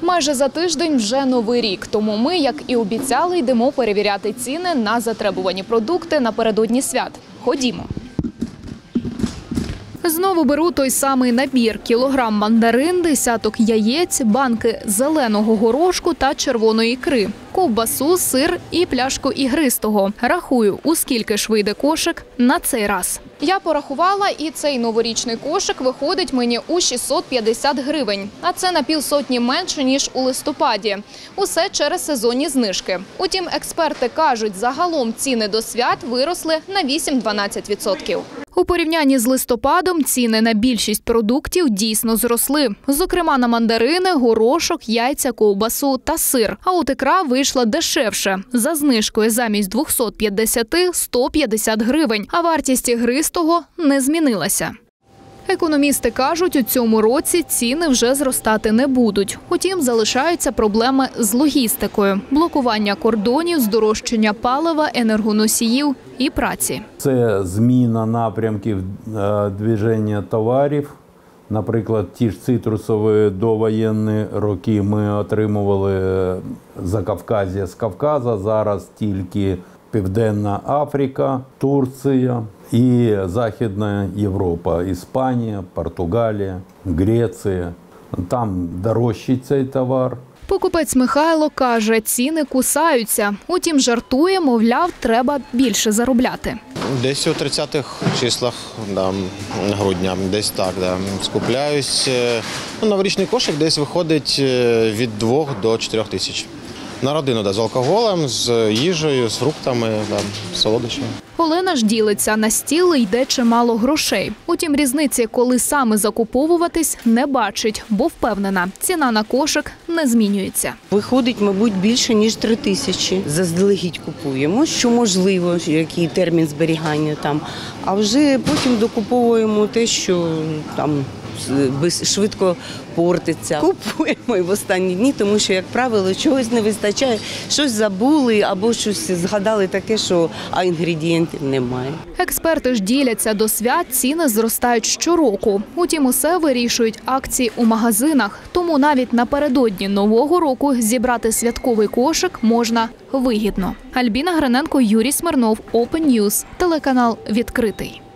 Майже за тиждень вже Новий рік, тому ми, як і обіцяли, йдемо перевіряти ціни на затребувані продукти напередодні свят. Ходімо. Знову беру той самий набір – кілограм мандарин, десяток яєць, банки зеленого горошку та червоної ікри, ковбасу, сир і пляшку ігристого. Рахую, у скільки ж вийде кошик на цей раз. Я порахувала, і цей новорічний кошик виходить мені у 650 гривень. А це на півсотні менше, ніж у листопаді. Усе через сезонні знижки. Утім, експерти кажуть, загалом ціни до свят виросли на 8-12%. У порівнянні з листопадом ціни на більшість продуктів дійсно зросли. Зокрема, на мандарини, горошок, яйця, ковбасу та сир. А от ікра вийшла дешевше. За знижкою замість 250 – 150 гривень. А вартість ігристого не змінилася. Економісти кажуть, у цьому році ціни вже зростати не будуть. Утім, залишаються проблеми з логістикою – блокування кордонів, здорожчання палива, енергоносіїв і праці. Це зміна напрямків движення товарів. Наприклад, ті ж цитрусові довоєнні роки ми отримували Закавказья з Кавказа, зараз тільки Південна Африка, Турція і Західна Європа, Іспанія, Португалія, Греція. Там дорожчий цей товар. Покупець Михайло каже, ціни кусаються. Утім, жартує, мовляв, треба більше заробляти. Десь у 30-х числах грудня, десь так. Скупляюсь. Новорічний кошик десь виходить від 2 до 4 тисяч. На родину з алкоголем, з їжею, з фруктами, солодощами. Олена ж ділиться, на стіл йде чимало грошей. Утім, різниці, коли саме закуповуватись, не бачить, бо впевнена, ціна на кошик не змінюється. Виходить, мабуть, більше, ніж 3 тисячі. Заздалегідь купуємо, що можливо, який термін зберігання там. А вже потім докуповуємо те, що там швидко портиться. Купуємо і в останні дні, тому що, як правило, чогось не вистачає, щось забули або щось згадали таке, що інгредієнтів немає. Експерти ж діляться, до свят ціни зростають щороку. Утім, усе вирішують акції у магазинах. Тому навіть напередодні Нового року зібрати святковий кошик можна вигідно. Альбіна Гриненко, Юрій Смирнов, Open News, телеканал «Відкритий».